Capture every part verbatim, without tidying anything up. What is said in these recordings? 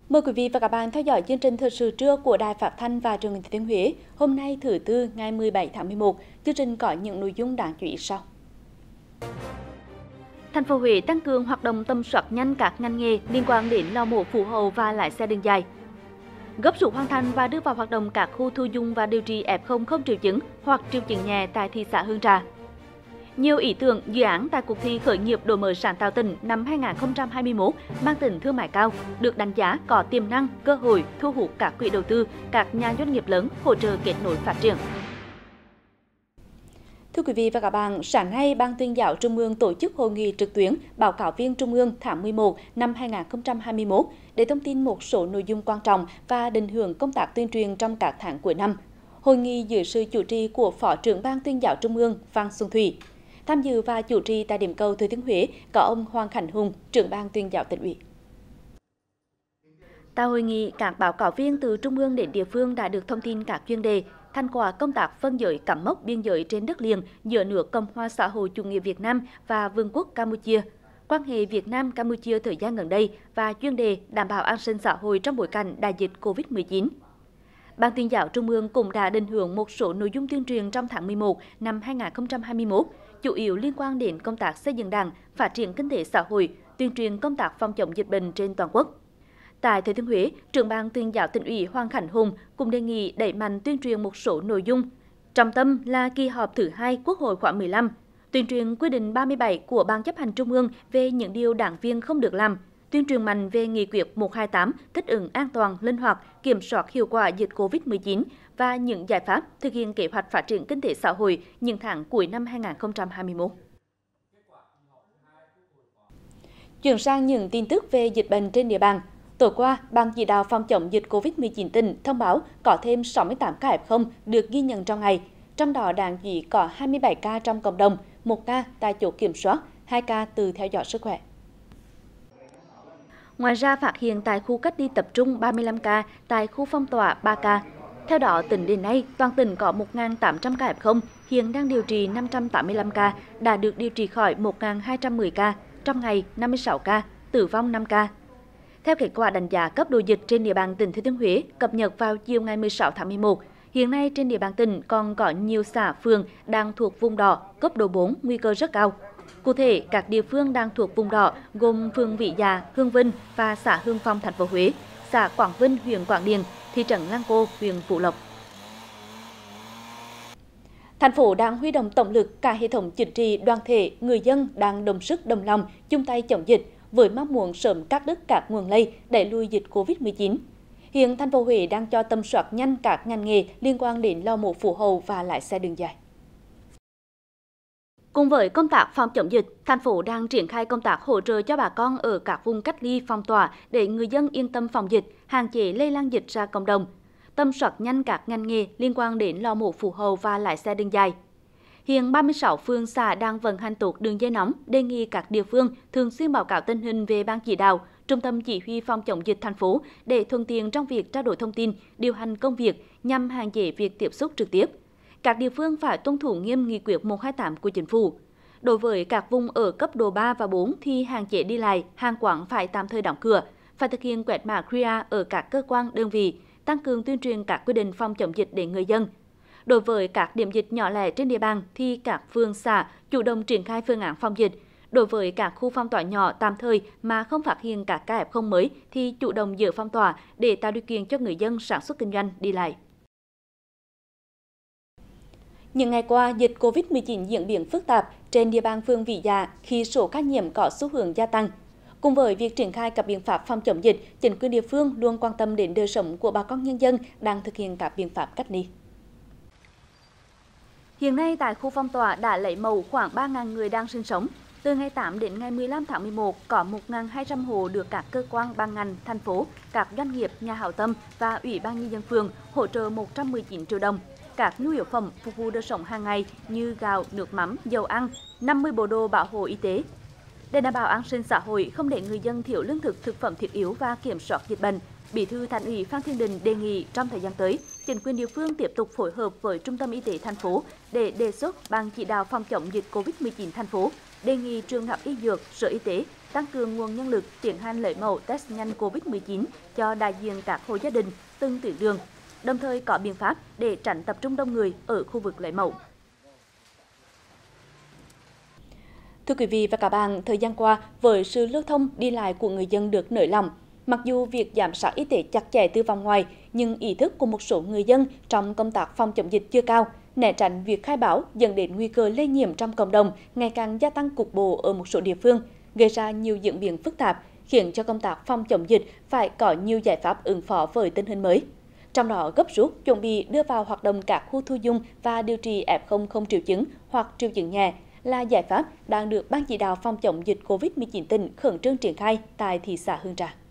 Mời quý vị và các bạn theo dõi chương trình thời sự trưa của Đài Phát thanh và Truyền hình Thừa Thiên Huế. Hôm nay thứ tư ngày mười bảy tháng mười một, chương trình có những nội dung đáng chú ý sau. Thành phố Huế tăng cường hoạt động tầm soát nhanh các ngành nghề liên quan đến lò mổ phụ hậu và lái xe đường dài. Gấp rút hoàn thành và đưa vào hoạt động các khu thu dung và điều trị ép không không triệu chứng hoặc triệu chứng nhẹ tại thị xã Hương Trà. Nhiều ý tưởng, dự án tại cuộc thi khởi nghiệp đổi mới sáng tạo tỉnh năm hai nghìn không trăm hai mươi mốt mang tính thương mại cao, được đánh giá có tiềm năng, cơ hội thu hút các quỹ đầu tư, các nhà doanh nghiệp lớn hỗ trợ kết nối phát triển. Thưa quý vị và các bạn, sáng nay Ban Tuyên giáo Trung ương tổ chức hội nghị trực tuyến báo cáo viên Trung ương tháng mười một năm hai nghìn không trăm hai mươi mốt để thông tin một số nội dung quan trọng và định hướng công tác tuyên truyền trong các tháng cuối năm. Hội nghị dưới sự chủ trì của Phó trưởng Ban Tuyên giáo Trung ương Phan Xuân Thủy. Tham dự và chủ trì tại điểm cầu Thừa Thiên Huế có ông Hoàng Khánh Hùng, trưởng Ban Tuyên giáo Tỉnh ủy. Tại hội nghị, các báo cáo viên từ trung ương đến địa phương đã được thông tin các chuyên đề, thành quả công tác phân giới cắm mốc biên giới trên đất liền giữa nước Cộng hòa xã hội chủ nghĩa Việt Nam và Vương quốc Campuchia, quan hệ Việt Nam Campuchia thời gian gần đây và chuyên đề đảm bảo an sinh xã hội trong bối cảnh đại dịch Covid mười chín. Ban Tuyên giáo Trung ương cũng đã định hướng một số nội dung tuyên truyền trong tháng mười một năm hai nghìn không trăm hai mươi mốt, chủ yếu liên quan đến công tác xây dựng Đảng, phát triển kinh tế xã hội, tuyên truyền công tác phòng chống dịch bệnh trên toàn quốc. Tại Thừa Thiên Huế, trưởng Ban Tuyên giáo Tỉnh ủy Hoàng Khánh Hùng cũng đề nghị đẩy mạnh tuyên truyền một số nội dung. Trọng tâm là kỳ họp thứ hai Quốc hội khóa mười lăm, tuyên truyền quy định ba mươi bảy của Ban Chấp hành Trung ương về những điều đảng viên không được làm, tuyên truyền mạnh về nghị quyết một trăm hai mươi tám thích ứng an toàn, linh hoạt, kiểm soát hiệu quả dịch Covid mười chín và những giải pháp thực hiện kế hoạch phát triển kinh tế xã hội những tháng cuối năm hai nghìn không trăm hai mươi mốt. Chuyển sang những tin tức về dịch bệnh trên địa bàn. Tối qua, Ban chỉ đạo phòng chống dịch Covid mười chín tỉnh thông báo có thêm sáu mươi tám ca ép không được ghi nhận trong ngày, trong đó đáng chú ý có hai mươi bảy ca trong cộng đồng, một ca tại chốt kiểm soát, hai ca từ theo dõi sức khỏe. Ngoài ra, phát hiện tại khu cách ly tập trung ba mươi lăm ca, tại khu phong tỏa ba ca. Theo đó, tính đến nay, toàn tỉnh có một nghìn tám trăm ca ép không, hiện đang điều trị năm trăm tám mươi lăm ca, đã được điều trị khỏi một nghìn hai trăm mười ca, trong ngày năm mươi sáu ca, tử vong năm ca. Theo kết quả đánh giá cấp độ dịch trên địa bàn tỉnh Thừa Thiên Huế cập nhật vào chiều ngày mười sáu tháng mười một, hiện nay trên địa bàn tỉnh còn có nhiều xã phường đang thuộc vùng đỏ, cấp độ bốn, nguy cơ rất cao. Cụ thể, các địa phương đang thuộc vùng đỏ gồm phường Vĩ Dạ, Hương Vinh và xã Hương Phong, thành phố Huế, xã Quảng Vinh, huyện Quảng Điền, thị trấn Lăng Cô, huyện Phú Lộc. Thành phố đang huy động tổng lực cả hệ thống chính trị, đoàn thể, người dân đang đồng sức đồng lòng chung tay chống dịch với mong muốn sớm cắt đứt các nguồn lây, đẩy lùi dịch Covid mười chín. Hiện thành phố Huế đang cho tầm soát nhanh các ngành nghề liên quan đến lò mổ phụ hậu và lái xe đường dài. Cùng với công tác phòng chống dịch, thành phố đang triển khai công tác hỗ trợ cho bà con ở các vùng cách ly phong tỏa để người dân yên tâm phòng dịch, hạn chế lây lan dịch ra cộng đồng. Tầm soát nhanh các ngành nghề liên quan đến lò mổ phụ hậu và lái xe đường dài. Hiện ba mươi sáu phường xã đang vận hành tốt đường dây nóng, đề nghị các địa phương thường xuyên báo cáo tình hình về ban chỉ đạo, trung tâm chỉ huy phòng chống dịch thành phố để thuận tiện trong việc trao đổi thông tin, điều hành công việc nhằm hạn chế việc tiếp xúc trực tiếp. Các địa phương phải tuân thủ nghiêm nghị quyết một trăm hai mươi tám của Chính phủ. Đối với các vùng ở cấp độ ba và bốn thì hạn chế đi lại, hàng quán phải tạm thời đóng cửa, phải thực hiện quét mã quy rờ ở các cơ quan, đơn vị, tăng cường tuyên truyền các quy định phòng chống dịch đến người dân. Đối với các điểm dịch nhỏ lẻ trên địa bàn thì các phường xã chủ động triển khai phương án phòng dịch. Đối với các khu phong tỏa nhỏ tạm thời mà không phát hiện các ca ép không mới thì chủ động dỡ phong tỏa để tạo điều kiện cho người dân sản xuất kinh doanh đi lại. Những ngày qua, dịch Covid mười chín diễn biến phức tạp trên địa bàn phường Vĩ Dạ khi số ca nhiễm có xu hướng gia tăng. Cùng với việc triển khai các biện pháp phòng chống dịch, chính quyền địa phương luôn quan tâm đến đời sống của bà con nhân dân đang thực hiện các biện pháp cách ly. Hiện nay tại khu phong tỏa đã lấy mẫu khoảng ba nghìn người đang sinh sống. Từ ngày tám đến ngày mười lăm tháng mười một, có một nghìn hai trăm hộ được các cơ quan ban ngành, thành phố, các doanh nghiệp, nhà hảo tâm và Ủy ban nhân dân phường hỗ trợ một trăm mười chín triệu đồng. Các nhu yếu phẩm phục vụ đời sống hàng ngày như gạo, nước mắm, dầu ăn, năm mươi bộ đồ bảo hộ y tế. Để đảm bảo an sinh xã hội, không để người dân thiếu lương thực, thực phẩm thiết yếu và kiểm soát dịch bệnh, Bí thư Thành ủy Phan Thiên Định đề nghị trong thời gian tới, chính quyền địa phương tiếp tục phối hợp với Trung tâm Y tế thành phố để đề xuất Ban chỉ đạo phòng chống dịch Covid mười chín thành phố đề nghị trường Đại học Y Dược, Sở Y tế tăng cường nguồn nhân lực tiến hành lấy mẫu test nhanh Covid mười chín cho đại diện các hộ gia đình từng tuyến đường, đồng thời có biện pháp để tránh tập trung đông người ở khu vực lấy mẫu. Thưa quý vị và các bạn, thời gian qua, với sự lưu thông đi lại của người dân được nới lỏng, mặc dù việc giám sát y tế chặt chẽ từ vòng ngoài, nhưng ý thức của một số người dân trong công tác phòng chống dịch chưa cao, né tránh việc khai báo dẫn đến nguy cơ lây nhiễm trong cộng đồng ngày càng gia tăng cục bộ ở một số địa phương, gây ra nhiều diễn biến phức tạp, khiến cho công tác phòng chống dịch phải có nhiều giải pháp ứng phó với tình hình mới. Trong đó gấp rút chuẩn bị đưa vào hoạt động các khu thu dung và điều trị ép không không triệu chứng hoặc triệu chứng nhẹ là giải pháp đang được Ban chỉ đạo phòng chống dịch Covid mười chín tỉnh khẩn trương triển khai tại thị xã Hương Trà.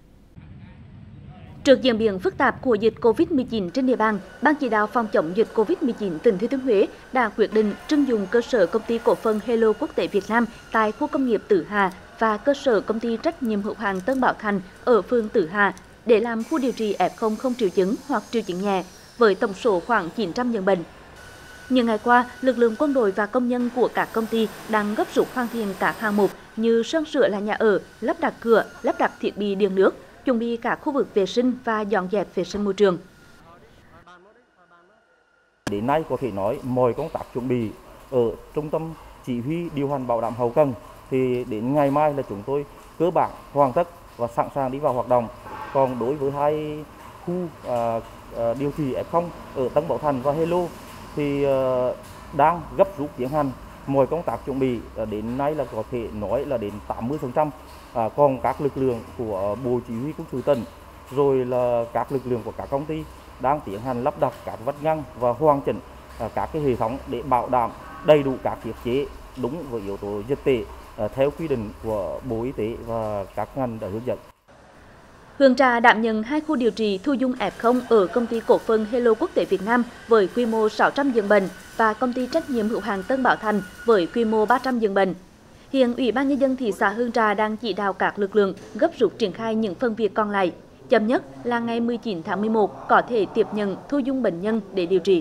Trước diễn biến phức tạp của dịch Covid mười chín trên địa bàn, Ban chỉ đạo phòng chống dịch Covid mười chín tỉnh Thừa Thiên Huế đã quyết định trưng dụng cơ sở công ty cổ phần Hello Quốc tế Việt Nam tại khu công nghiệp Tử Hà và cơ sở công ty trách nhiệm hữu hạn Tân Bảo Thành ở phường Tử Hà để làm khu điều trị ép không không triệu chứng hoặc triệu chứng nhẹ với tổng số khoảng chín trăm giường bệnh. Những ngày qua, lực lượng quân đội và công nhân của các công ty đang gấp rút hoàn thiện các hạng mục như sơn sửa lại nhà ở, lắp đặt cửa, lắp đặt thiết bị điện nước, chuẩn bị các khu vực vệ sinh và dọn dẹp vệ sinh môi trường. Đến nay có thể nói mọi công tác chuẩn bị ở trung tâm chỉ huy điều hành bảo đảm hậu cần thì đến ngày mai là chúng tôi cơ bản hoàn tất và sẵn sàng đi vào hoạt động. Còn đối với hai khu à, à, điều trị ép không ở Tân Bảo Thành và Hello thì uh, đang gấp rút tiến hành mọi công tác chuẩn bị, uh, đến nay là có thể nói là đến tám mươi phần trăm. Uh, còn các lực lượng của Bộ Chỉ huy Quân sự tỉnh rồi là các lực lượng của các công ty đang tiến hành lắp đặt các vách ngăn và hoàn chỉnh uh, các cái hệ thống để bảo đảm đầy đủ các thiết chế đúng với yếu tố dịch tễ uh, theo quy định của Bộ Y tế và các ngành đã hướng dẫn. Hương Trà đảm nhận hai khu điều trị thu dung ép không ở công ty cổ phần Hello Quốc tế Việt Nam với quy mô sáu trăm giường bệnh và công ty trách nhiệm hữu hạn Tân Bảo Thành với quy mô ba trăm giường bệnh. Hiện Ủy ban Nhân dân thị xã Hương Trà đang chỉ đạo các lực lượng gấp rút triển khai những phần việc còn lại. Chậm nhất là ngày mười chín tháng mười một có thể tiếp nhận thu dung bệnh nhân để điều trị.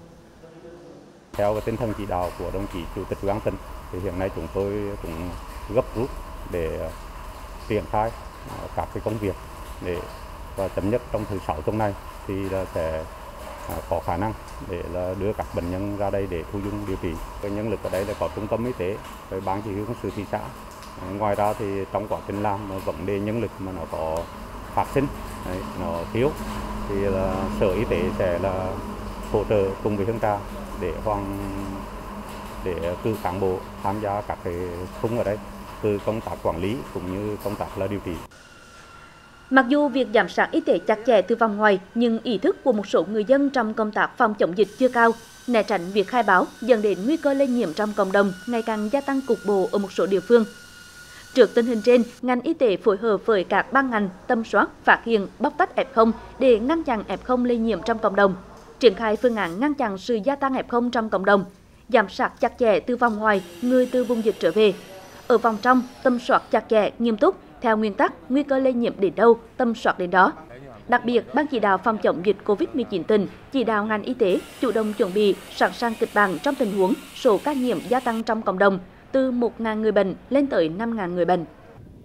Theo tinh thần chỉ đạo của đồng chí Chủ tịch Ủy ban tỉnh, thì hiện nay chúng tôi cũng gấp rút để triển khai các cái công việc để và chậm nhất trong thứ sáu tuần này thì là sẽ có khả năng để là đưa các bệnh nhân ra đây để thu dung điều trị. Cái nhân lực ở đây là có trung tâm y tế với ban chỉ huy quân sự thị xã. Ngoài ra thì trong quá trình làm vấn đề nhân lực mà nó có phát sinh, đấy, nó thiếu thì là Sở Y tế sẽ là hỗ trợ cùng với Hương Trà để hoàn để cử cán bộ tham gia các cái khung ở đây từ công tác quản lý cũng như công tác là điều trị. Mặc dù việc giám sát y tế chặt chẽ từ vòng ngoài, nhưng ý thức của một số người dân trong công tác phòng chống dịch chưa cao, né tránh việc khai báo dẫn đến nguy cơ lây nhiễm trong cộng đồng ngày càng gia tăng cục bộ ở một số địa phương. Trước tình hình trên, ngành y tế phối hợp với các ban ngành tầm soát, phát hiện, bóc tách ép không để ngăn chặn ép không lây nhiễm trong cộng đồng, triển khai phương án ngăn chặn sự gia tăng ép không trong cộng đồng, giám sát chặt chẽ từ vòng ngoài người từ vùng dịch trở về. Ở vòng trong, tầm soát chặt chẽ, nghiêm túc theo nguyên tắc nguy cơ lây nhiễm đến đâu, tầm soát đến đó. Đặc biệt, Ban chỉ đạo phòng chống dịch Covid mười chín tỉnh chỉ đạo ngành y tế chủ động chuẩn bị sẵn sàng kịch bản trong tình huống số ca nhiễm gia tăng trong cộng đồng từ một nghìn người bệnh lên tới năm nghìn người bệnh.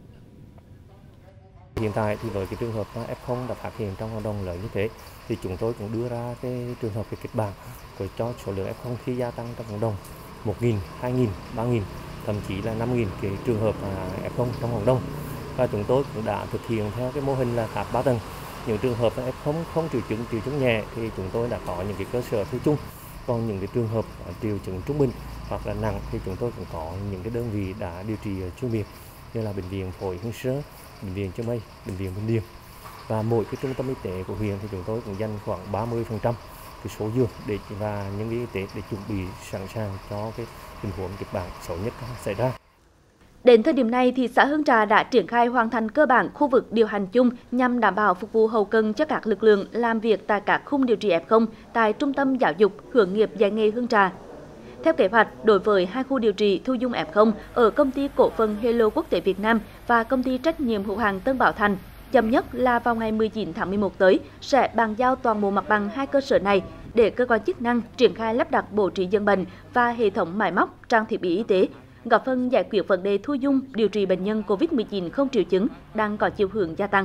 Hiện tại thì với cái trường hợp ép không đã phát hiện trong cộng đồng lớn như thế thì chúng tôi cũng đưa ra cái trường hợp cái kịch bản với cho số lượng ép không khi gia tăng trong cộng đồng một nghìn, hai nghìn, ba nghìn, thậm chí là năm nghìn cái trường hợp ép không trong cộng đồng. Và chúng tôi cũng đã thực hiện theo cái mô hình là tháp ba tầng. Những trường hợp ép không không triệu chứng, triệu chứng nhẹ thì chúng tôi đã có những cái cơ sở thu chung. Còn những cái trường hợp triệu chứng trung bình hoặc là nặng thì chúng tôi cũng có những cái đơn vị đã điều trị chuyên biệt như là bệnh viện Phổi Hương Sơ, bệnh viện Chợ Mây, bệnh viện Vinh Điền. Và mỗi cái trung tâm y tế của huyện thì chúng tôi cũng dành khoảng ba mươi phần trăm cái số giường để và nhân viên y tế để chuẩn bị sẵn sàng cho cái tình huống kịch bản xấu nhất xảy ra. Đến thời điểm này, thị xã Hương Trà đã triển khai hoàn thành cơ bản khu vực điều hành chung nhằm đảm bảo phục vụ hậu cần cho các lực lượng làm việc tại các khung điều trị ép không tại Trung tâm Giáo dục Hướng nghiệp dạy nghề Hương Trà. Theo kế hoạch, đối với hai khu điều trị thu dung ép không ở công ty cổ phần Hello Quốc tế Việt Nam và công ty trách nhiệm hữu hạn Tân Bảo Thành, chậm nhất là vào ngày mười chín tháng mười một tới sẽ bàn giao toàn bộ mặt bằng hai cơ sở này để cơ quan chức năng triển khai lắp đặt bố trí giường bệnh và hệ thống máy móc, trang thiết bị y tế, góp phần giải quyết vấn đề thu dung điều trị bệnh nhân Covid mười chín không triệu chứng đang có chiều hướng gia tăng.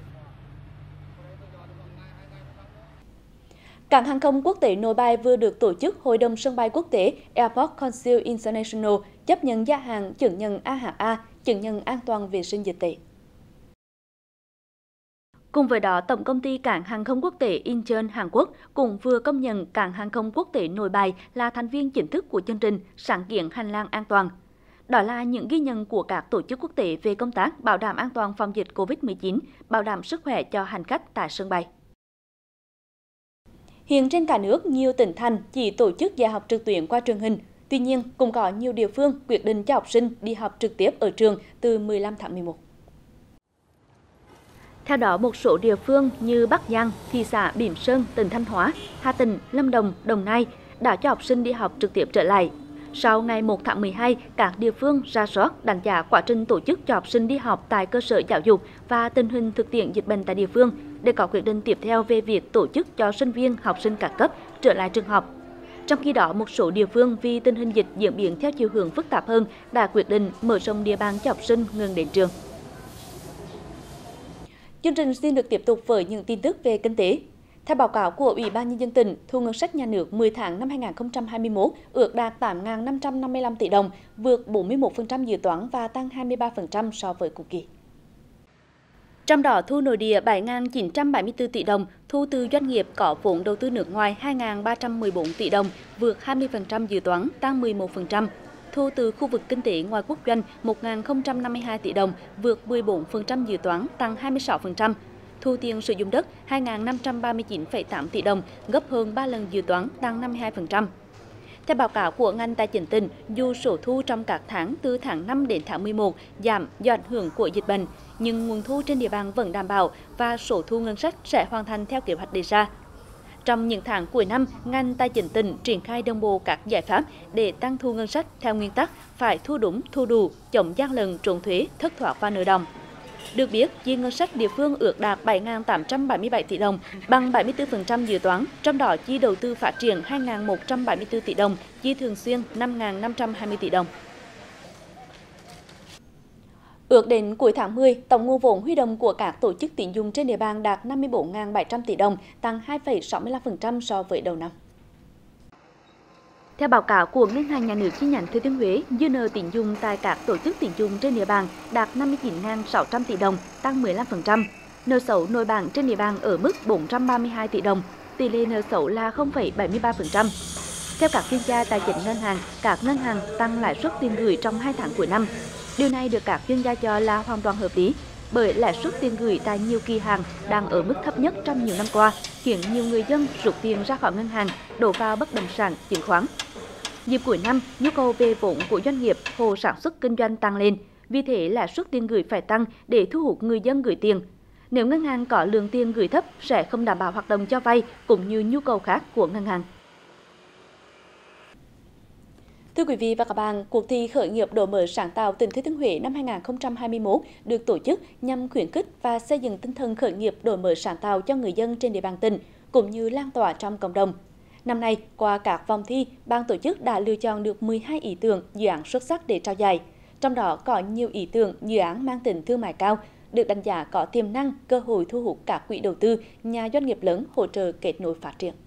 Cảng hàng không quốc tế Nội Bài vừa được tổ chức Hội đồng sân bay quốc tế Airport Council International chấp nhận gia hạn chứng nhận A H A, chứng nhận an toàn vệ sinh dịch tễ. Cùng với đó, Tổng công ty Cảng hàng không quốc tế Incheon Hàn Quốc cũng vừa công nhận Cảng hàng không quốc tế Nội Bài là thành viên chính thức của chương trình Sáng kiến hành lang an toàn. Đó là những ghi nhận của các tổ chức quốc tế về công tác bảo đảm an toàn phòng dịch Covid mười chín, bảo đảm sức khỏe cho hành khách tại sân bay. Hiện trên cả nước, nhiều tỉnh thành chỉ tổ chức dạy học trực tuyến qua truyền hình. Tuy nhiên, cũng có nhiều địa phương quyết định cho học sinh đi học trực tiếp ở trường từ mười lăm tháng mười một. Theo đó, một số địa phương như Bắc Giang, thị xã Bỉm Sơn, tỉnh Thanh Hóa, Hà Tĩnh, Lâm Đồng, Đồng Nai đã cho học sinh đi học trực tiếp trở lại. Sau ngày một tháng mười hai, các địa phương rà soát đánh giá quá trình tổ chức cho học sinh đi học tại cơ sở giáo dục và tình hình thực tiễn dịch bệnh tại địa phương để có quyết định tiếp theo về việc tổ chức cho sinh viên, học sinh các cấp trở lại trường học. Trong khi đó, một số địa phương vì tình hình dịch diễn biến theo chiều hướng phức tạp hơn đã quyết định mở rộng địa bàn cho học sinh ngừng đến trường. Chương trình xin được tiếp tục với những tin tức về kinh tế. Theo báo cáo của Ủy ban Nhân dân tỉnh, thu ngân sách nhà nước mười tháng năm hai nghìn không trăm hai mươi mốt ước đạt tám nghìn năm trăm năm mươi lăm tỷ đồng, vượt bốn mươi mốt phần trăm dự toán và tăng hai mươi ba phần trăm so với cùng kỳ. Trong đó, thu nội địa bảy nghìn chín trăm bảy mươi tư tỷ đồng, thu từ doanh nghiệp có vốn đầu tư nước ngoài hai nghìn ba trăm mười bốn tỷ đồng, vượt hai mươi phần trăm dự toán, tăng mười một phần trăm. Thu từ khu vực kinh tế ngoài quốc doanh một nghìn không trăm năm mươi hai tỷ đồng, vượt mười bốn phần trăm dự toán, tăng hai mươi sáu phần trăm. Thu tiền sử dụng đất hai nghìn năm trăm ba mươi chín phẩy tám tỷ đồng, gấp hơn ba lần dự toán, tăng năm mươi hai phần trăm. Theo báo cáo của ngành tài chính tỉnh, dù số thu trong các tháng từ tháng năm đến tháng mười một giảm do ảnh hưởng của dịch bệnh, nhưng nguồn thu trên địa bàn vẫn đảm bảo và số thu ngân sách sẽ hoàn thành theo kế hoạch đề ra. Trong những tháng cuối năm, ngành tài chính tỉnh triển khai đồng bộ các giải pháp để tăng thu ngân sách theo nguyên tắc phải thu đúng, thu đủ, chống gian lận, trốn thuế, thất thoát và nợ đọng. Được biết, chi ngân sách địa phương ước đạt bảy nghìn tám trăm bảy mươi bảy tỷ đồng, bằng bảy mươi tư phần trăm dự toán, trong đó chi đầu tư phát triển hai nghìn một trăm bảy mươi tư tỷ đồng, chi thường xuyên năm nghìn năm trăm hai mươi tỷ đồng. Ước đến cuối tháng mười, tổng nguồn vốn huy động của các tổ chức tín dụng trên địa bàn đạt năm mươi bốn nghìn bảy trăm tỷ đồng, tăng hai phẩy sáu mươi lăm phần trăm so với đầu năm. Theo báo cáo của Ngân hàng Nhà nước chi nhánh Thừa Thiên Huế, dư nợ tín dụng tại các tổ chức tín dụng trên địa bàn đạt năm mươi chín nghìn sáu trăm tỷ đồng, tăng mười lăm phần trăm. Nợ xấu nội bảng trên địa bàn ở mức bốn trăm ba mươi hai tỷ đồng, tỷ lệ nợ xấu là không phẩy bảy mươi ba phần trăm. Theo các chuyên gia tài chính ngân hàng, các ngân hàng tăng lãi suất tiền gửi trong hai tháng cuối năm. Điều này được các chuyên gia cho là hoàn toàn hợp lý, bởi lãi suất tiền gửi tại nhiều kỳ hạn đang ở mức thấp nhất trong nhiều năm qua, khiến nhiều người dân rút tiền ra khỏi ngân hàng, đổ vào bất động sản, chứng khoán. Dịp cuối năm, nhu cầu về vốn của doanh nghiệp, hộ sản xuất kinh doanh tăng lên, vì thế lãi suất tiền gửi phải tăng để thu hút người dân gửi tiền. Nếu ngân hàng có lượng tiền gửi thấp sẽ không đảm bảo hoạt động cho vay cũng như nhu cầu khác của ngân hàng. Thưa quý vị và các bạn, cuộc thi khởi nghiệp đổi mới sáng tạo tỉnh Thừa Thiên Huế năm hai nghìn không trăm hai mươi mốt được tổ chức nhằm khuyến khích và xây dựng tinh thần khởi nghiệp đổi mới sáng tạo cho người dân trên địa bàn tỉnh, cũng như lan tỏa trong cộng đồng. Năm nay, qua các vòng thi, ban tổ chức đã lựa chọn được mười hai ý tưởng, dự án xuất sắc để trao giải. Trong đó có nhiều ý tưởng, dự án mang tính thương mại cao, được đánh giá có tiềm năng, cơ hội thu hút các quỹ đầu tư, nhà doanh nghiệp lớn hỗ trợ kết nối phát triển.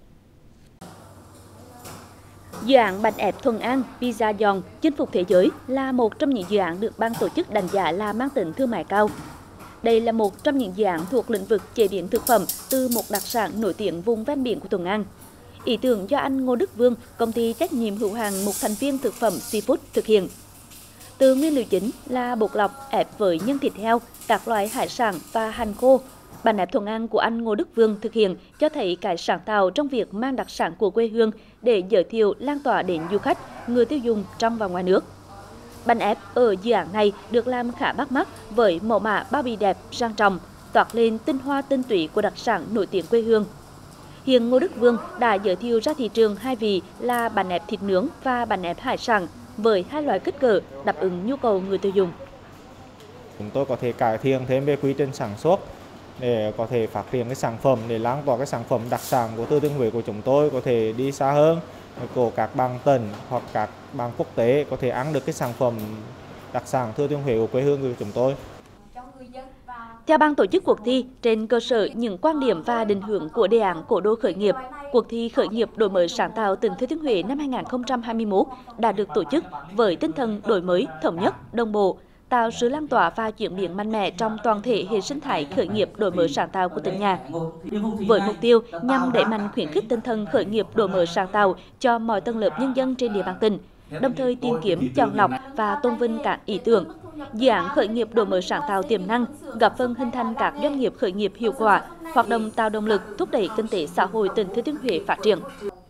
Dự án bánh ép Thuận An, pizza giòn, chinh phục thế giới là một trong những dự án được ban tổ chức đánh giá là mang tính thương mại cao. Đây là một trong những dự án thuộc lĩnh vực chế biến thực phẩm từ một đặc sản nổi tiếng vùng ven biển của Thuận An. Ý tưởng do anh Ngô Đức Vương, công ty trách nhiệm hữu hạn một thành viên thực phẩm Seafood thực hiện. Từ nguyên liệu chính là bột lọc ép với nhân thịt heo, các loại hải sản và hành khô, bánh ép Thuận An của anh Ngô Đức Vương thực hiện cho thấy cái sáng tạo trong việc mang đặc sản của quê hương để giới thiệu lan tỏa đến du khách, người tiêu dùng trong và ngoài nước. Bánh ép ở dự án này được làm khá bắt mắt với mẫu mã bao bì đẹp, sang trọng, toát lên tinh hoa tinh túy của đặc sản nổi tiếng quê hương. Hiện Ngô Đức Vương đã giới thiệu ra thị trường hai vị là bánh ép thịt nướng và bánh ép hải sản với hai loại kích cỡ đáp ứng nhu cầu người tiêu dùng. Chúng tôi có thể cải thiện thêm về quy trình sản xuất để có thể phát triển cái sản phẩm, để lan tỏa cái sản phẩm đặc sản của Thừa Thiên Huế của chúng tôi có thể đi xa hơn, của các bạn tỉnh hoặc các bạn quốc tế có thể ăn được cái sản phẩm đặc sản Thừa Thiên Huế của quê hương của chúng tôi. Theo ban tổ chức cuộc thi, trên cơ sở những quan điểm và định hướng của đề án Cố đô khởi nghiệp, cuộc thi khởi nghiệp đổi mới sáng tạo tỉnh Thừa Thiên Huế năm hai nghìn không trăm hai mươi mốt đã được tổ chức với tinh thần đổi mới, thống nhất, đồng bộ, tạo sự lan tỏa và chuyển biến mạnh mẽ trong toàn thể hệ sinh thái khởi nghiệp đổi mới sáng tạo của tỉnh nhà. Với mục tiêu nhằm đẩy mạnh khuyến khích tinh thần khởi nghiệp đổi mới sáng tạo cho mọi tầng lớp nhân dân trên địa bàn tỉnh, đồng thời tìm kiếm, chọn lọc và tôn vinh các ý tưởng, dự án khởi nghiệp đổi mới sáng tạo tiềm năng, góp phần hình thành các doanh nghiệp khởi nghiệp hiệu quả, hoạt động tạo động lực thúc đẩy kinh tế xã hội tỉnh Thừa Thiên Huế phát triển.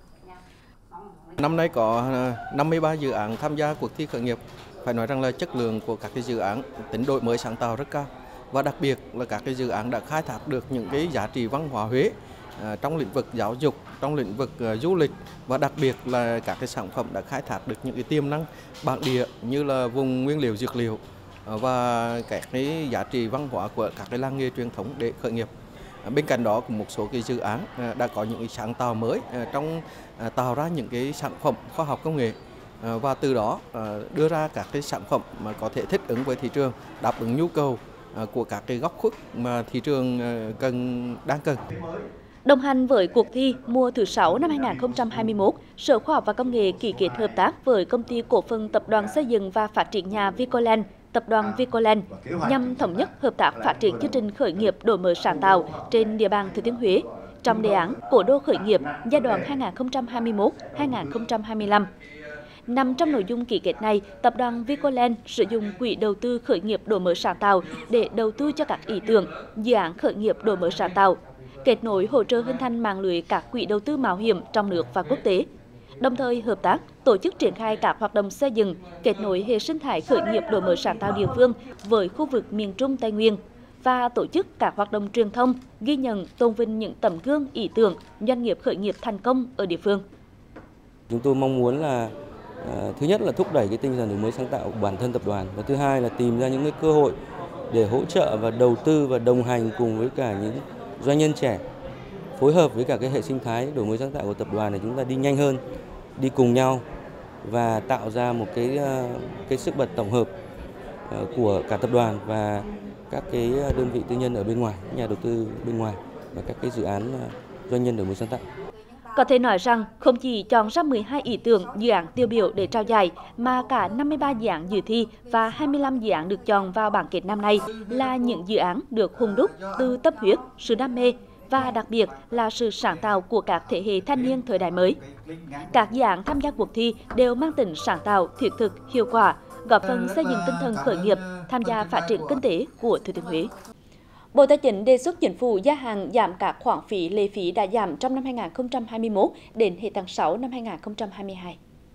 Năm nay có năm mươi ba dự án tham gia cuộc thi khởi nghiệp. Phải nói rằng là chất lượng của các cái dự án tính đổi mới sáng tạo rất cao, và đặc biệt là các cái dự án đã khai thác được những cái giá trị văn hóa Huế à, trong lĩnh vực giáo dục, trong lĩnh vực uh, du lịch, và đặc biệt là các cái sản phẩm đã khai thác được những cái tiềm năng bản địa như là vùng nguyên liệu dược liệu uh, và các cái giá trị văn hóa của các cái làng nghề truyền thống để khởi nghiệp. À, bên cạnh đó cũng một số cái dự án uh, đã có những cái sáng tạo mới uh, trong uh, tạo ra những cái sản phẩm khoa học công nghệ, và từ đó đưa ra các cái sản phẩm mà có thể thích ứng với thị trường, đáp ứng nhu cầu của các cái góc khuất mà thị trường cần đang cần. Đồng hành với cuộc thi mùa thứ sáu năm hai nghìn không trăm hai mươi mốt, Sở Khoa học và Công nghệ ký kết hợp tác với Công ty Cổ phần Tập đoàn Xây dựng và Phát triển nhà Vicoland, Tập đoàn Vicoland nhằm thống nhất hợp tác phát triển chương trình khởi nghiệp đổi mới sáng tạo trên địa bàn Thừa Thiên Huế trong đề án Cố đô khởi nghiệp giai đoạn hai nghìn không trăm hai mươi mốt đến hai nghìn không trăm hai mươi lăm. Nằm trong nội dung ký kết này, Tập đoàn Vicoland sử dụng quỹ đầu tư khởi nghiệp đổi mới sáng tạo để đầu tư cho các ý tưởng, dự án khởi nghiệp đổi mới sáng tạo, kết nối hỗ trợ hình thành mạng lưới các quỹ đầu tư mạo hiểm trong nước và quốc tế. Đồng thời hợp tác tổ chức triển khai các hoạt động xây dựng, kết nối hệ sinh thái khởi nghiệp đổi mới sáng tạo địa phương với khu vực miền Trung Tây Nguyên và tổ chức các hoạt động truyền thông, ghi nhận, tôn vinh những tấm gương ý tưởng doanh nghiệp khởi nghiệp thành công ở địa phương. Chúng tôi mong muốn là À, thứ nhất là thúc đẩy cái tinh thần đổi mới sáng tạo của bản thân tập đoàn, và thứ hai là tìm ra những cái cơ hội để hỗ trợ và đầu tư và đồng hành cùng với cả những doanh nhân trẻ, phối hợp với cả cái hệ sinh thái đổi mới sáng tạo của tập đoàn để chúng ta đi nhanh hơn, đi cùng nhau và tạo ra một cái cái sức bật tổng hợp của cả tập đoàn và các cái đơn vị tư nhân ở bên ngoài, nhà đầu tư bên ngoài và các cái dự án doanh nhân đổi mới sáng tạo. Có thể nói rằng không chỉ chọn ra mười hai ý tưởng dự án tiêu biểu để trao giải, mà cả năm mươi ba dự án dự thi và hai mươi lăm dự án được chọn vào bảng kết năm nay là những dự án được hun đúc từ tâm huyết, sự đam mê và đặc biệt là sự sáng tạo của các thế hệ thanh niên thời đại mới. Các dự án tham gia cuộc thi đều mang tính sáng tạo, thiết thực, hiệu quả, góp phần xây dựng tinh thần khởi nghiệp, tham gia phát triển kinh tế của Thừa Thiên Huế. Bộ Tài chính đề xuất Chính phủ gia hạn giảm các khoản phí lệ phí đã giảm trong năm hai nghìn không trăm hai mươi mốt đến hết tháng sáu năm hai nghìn không trăm hai mươi hai.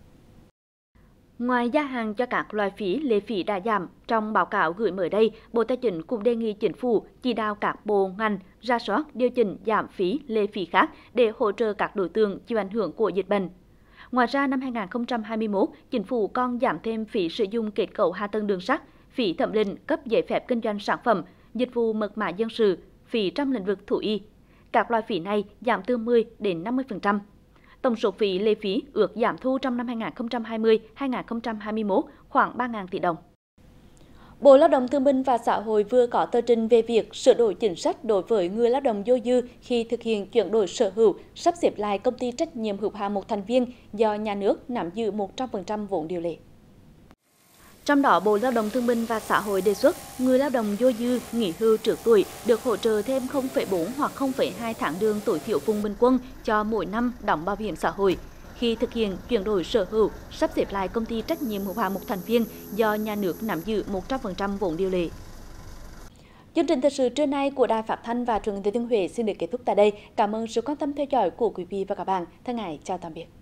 Ngoài gia hạn cho các loại phí lệ phí đã giảm, trong báo cáo gửi mới đây, Bộ Tài chính cũng đề nghị Chính phủ chỉ đạo các bộ ngành rà soát điều chỉnh giảm phí lệ phí khác để hỗ trợ các đối tượng chịu ảnh hưởng của dịch bệnh. Ngoài ra, năm hai nghìn không trăm hai mươi mốt, Chính phủ còn giảm thêm phí sử dụng kết cấu hạ tầng đường sắt, phí thẩm định cấp giấy phép kinh doanh sản phẩm, dịch vụ mật mã dân sự, phí trong lĩnh vực thú y. Các loại phí này giảm từ mười đến năm mươi phần trăm. Tổng số phí lệ phí ước giảm thu trong năm hai nghìn không trăm hai mươi đến hai nghìn không trăm hai mươi mốt khoảng ba nghìn tỷ đồng. Bộ Lao động Thương binh và Xã hội vừa có tờ trình về việc sửa đổi chính sách đối với người lao động dôi dư khi thực hiện chuyển đổi sở hữu, sắp xếp lại công ty trách nhiệm hữu hạn một thành viên do nhà nước nắm giữ một trăm phần trăm vốn điều lệ. Trong đó, Bộ Lao động Thương binh và Xã hội đề xuất người lao động dôi dư nghỉ hưu trước tuổi được hỗ trợ thêm không phẩy bốn hoặc không phẩy hai tháng lương tối thiểu vùng bình quân cho mỗi năm đóng bảo hiểm xã hội khi thực hiện chuyển đổi sở hữu, sắp xếp lại công ty trách nhiệm hữu hạn một thành viên do nhà nước nắm giữ một trăm phần trăm vốn điều lệ. Chương trình thời sự trưa nay của Đài Phát thanh và Truyền hình Thừa Thiên Huế xin được kết thúc tại đây. Cảm ơn sự quan tâm theo dõi của quý vị và các bạn. Thân ái chào tạm biệt.